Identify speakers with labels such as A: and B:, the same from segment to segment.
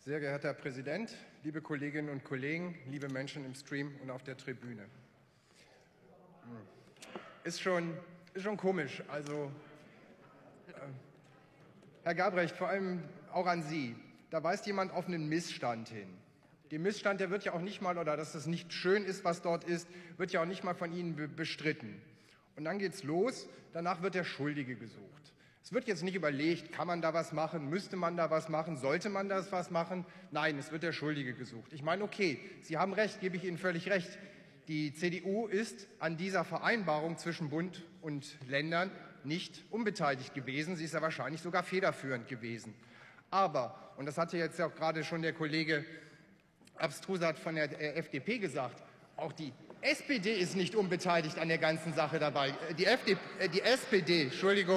A: Sehr geehrter Herr Präsident, liebe Kolleginnen und Kollegen, liebe Menschen im Stream und auf der Tribüne. Ist schon komisch. Also, Herr Gabrecht, vor allem auch an Sie. Da weist jemand auf einen Missstand hin. Den Missstand, der wird ja auch nicht mal, oder dass das nicht schön ist, was dort ist, wird ja auch nicht mal von Ihnen bestritten. Und dann geht's los, danach wird der Schuldige gesucht. Es wird jetzt nicht überlegt, kann man da was machen, müsste man da was machen, sollte man da was machen? Nein, es wird der Schuldige gesucht. Ich meine, okay, Sie haben recht, gebe ich Ihnen völlig recht. Die CDU ist an dieser Vereinbarung zwischen Bund und Ländern nicht unbeteiligt gewesen. Sie ist ja wahrscheinlich sogar federführend gewesen. Aber, und das hatte jetzt ja auch gerade schon der Kollege Abstrusat von der FDP gesagt, auch die SPD ist nicht unbeteiligt an der ganzen Sache dabei. Die SPD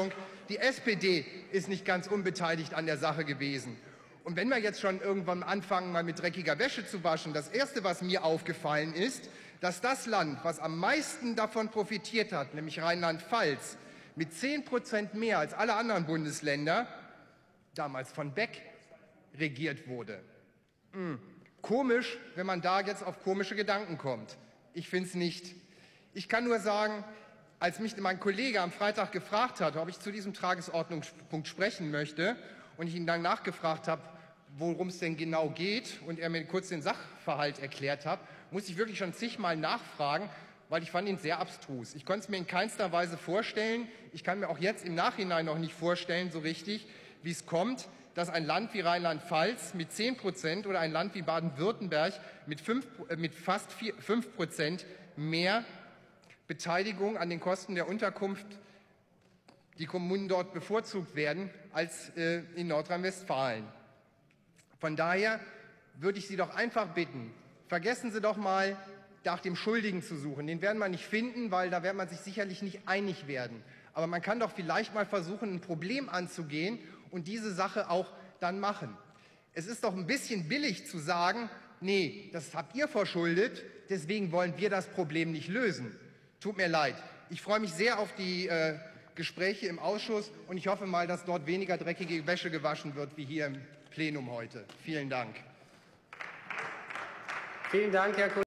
A: ist nicht ganz unbeteiligt an der Sache gewesen. Und wenn wir jetzt schon irgendwann anfangen, mal mit dreckiger Wäsche zu waschen, das Erste, was mir aufgefallen ist, dass das Land, was am meisten davon profitiert hat, nämlich Rheinland-Pfalz, mit 10% mehr als alle anderen Bundesländer, damals von Beck regiert wurde. Komisch, wenn man da jetzt auf komische Gedanken kommt. Ich finde es nicht. Ich kann nur sagen, als mich mein Kollege am Freitag gefragt hat, ob ich zu diesem Tagesordnungspunkt sprechen möchte und ich ihn dann nachgefragt habe, worum es denn genau geht und er mir kurz den Sachverhalt erklärt hat, muss ich wirklich schon zigmal nachfragen, weil ich fand ihn sehr abstrus. Ich konnte es mir in keinster Weise vorstellen. Ich kann mir auch jetzt im Nachhinein noch nicht vorstellen, so richtig, wie es kommt, dass ein Land wie Rheinland-Pfalz mit 10% oder ein Land wie Baden-Württemberg mit fast 5% mehr Beteiligung an den Kosten der Unterkunft, die Kommunen dort bevorzugt werden, als in Nordrhein-Westfalen. Von daher würde ich Sie doch einfach bitten, vergessen Sie doch mal, nach dem Schuldigen zu suchen. Den werden wir nicht finden, weil da wird man sich sicherlich nicht einig werden. Aber man kann doch vielleicht mal versuchen, ein Problem anzugehen und diese Sache auch dann machen. Es ist doch ein bisschen billig zu sagen, nee, das habt ihr verschuldet, deswegen wollen wir das Problem nicht lösen. Tut mir leid. Ich freue mich sehr auf die Gespräche im Ausschuss und ich hoffe mal, dass dort weniger dreckige Wäsche gewaschen wird wie hier im Plenum heute. Vielen Dank.
B: Vielen Dank, Herr Kollege.